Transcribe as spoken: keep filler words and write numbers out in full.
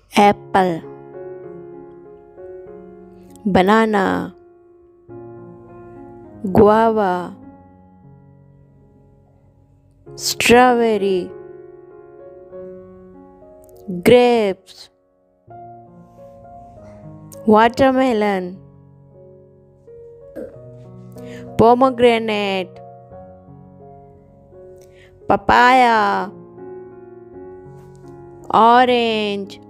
apple, banana, guava, strawberry, grapes, watermelon, pomegranate, papaya, orange,